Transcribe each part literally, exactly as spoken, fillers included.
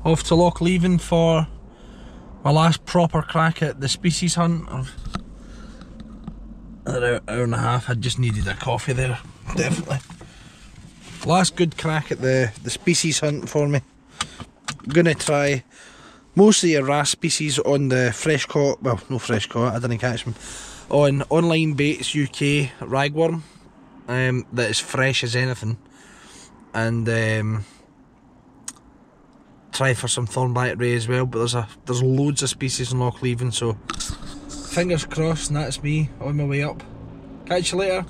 off to Lochleven for my last proper crack at the species hunt. Another hour and a half. I just needed a coffee there, definitely. Last good crack at the, the species hunt for me. I'm gonna try mostly a wrasse species on the fresh caught, well, no fresh caught, I didn't catch them, on Online Baits U K ragworm, um, that is fresh as anything, and um, try for some thornback ray as well. But there's a there's loads of species in Lochleven, so fingers crossed, and that's me on my way up. Catch you later.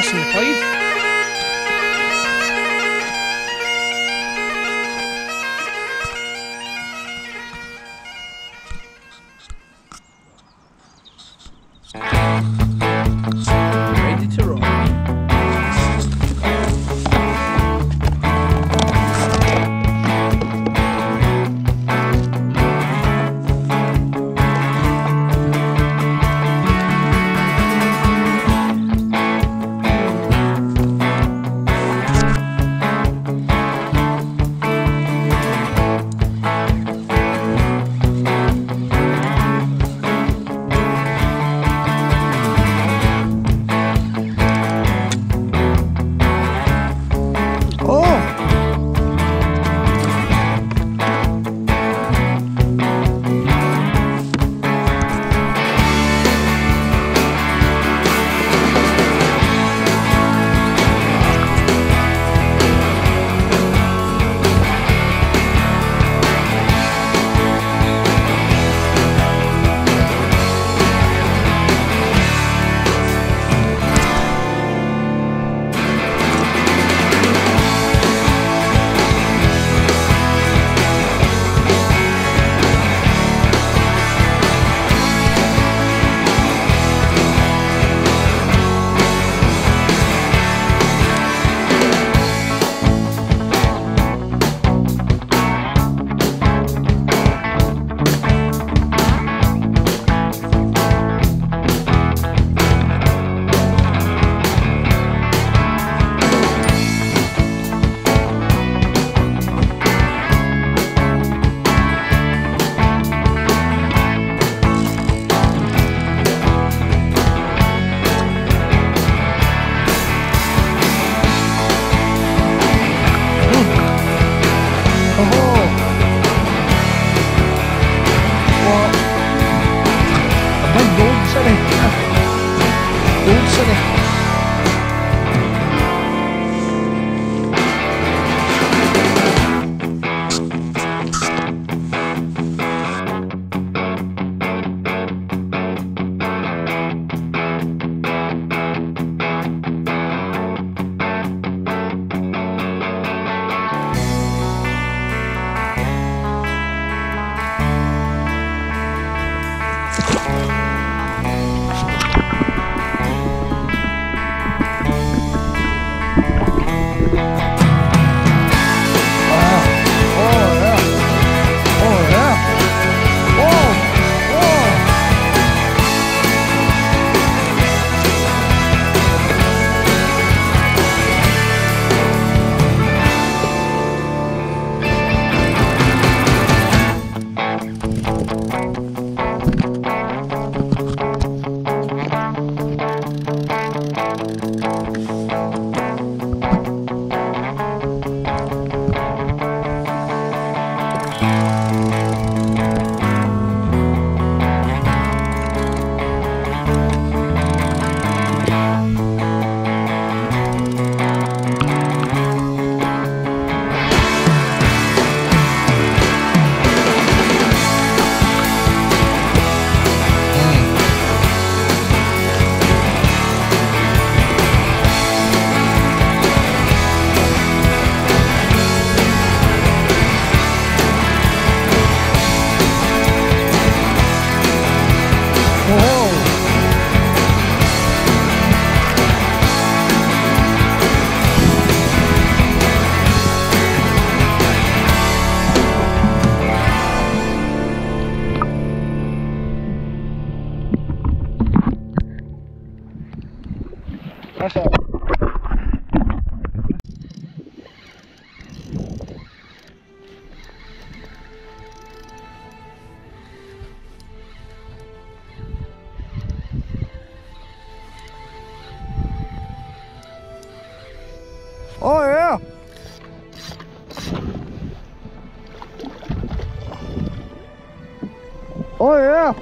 passing the Clyde. Ready to roll. That's all. Oh yeah. Oh yeah.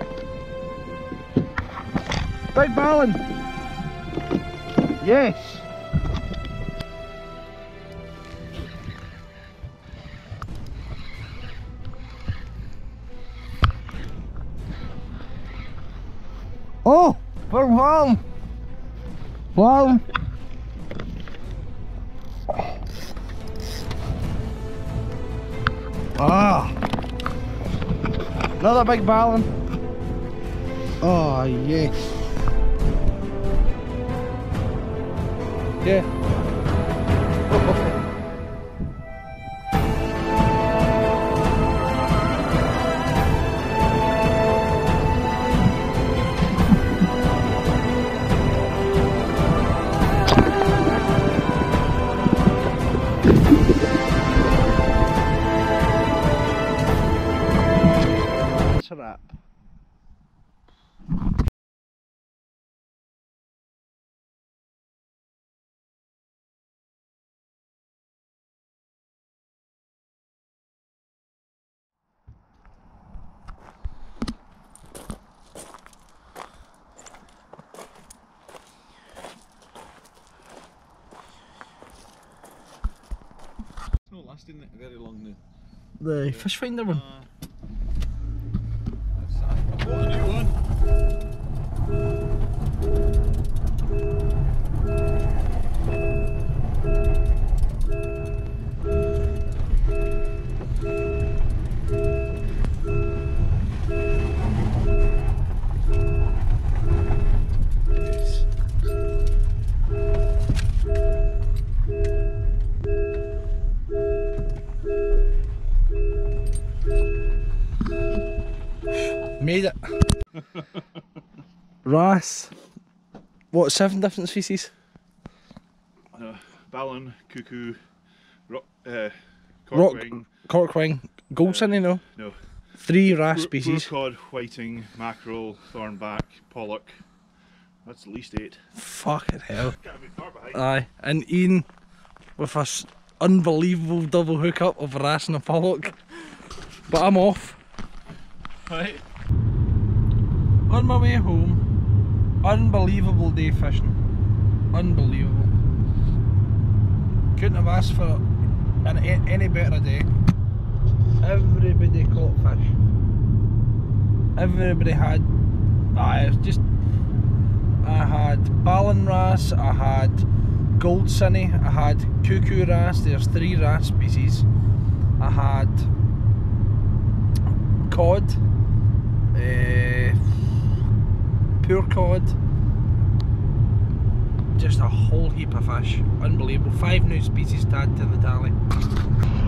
Big balling. Yes. Oh, we're warm. Warm. Another big ballan. Oh yes. Yeah. It's a wrap. It's not lasting very long now. The fish finder one. Uh, that's, I bought a new one. Yes. Made it. Wrasse. What, seven different species? Uh, ballan, cuckoo, rock, uh, Rock, corkwing, corkwing, gold sunny, no? no, Three wrasse poor, species. poor cod, whiting, mackerel, thornback, pollock. That's at least eight. Fucking hell. Can't be far behind. Aye, and Ian with this unbelievable double hookup of a wrasse and a pollock. But I'm off. Right. On my way home, unbelievable day fishing. Unbelievable. Couldn't have asked for an, any better day. Everybody caught fish. Everybody had. I was just. I had ballan wrasse, I had gold sunny, I had cuckoo wrasse. There's three wrasse species. I had cod. Uh, poor cod, just a whole heap of fish, unbelievable. Five new species to add to the tally.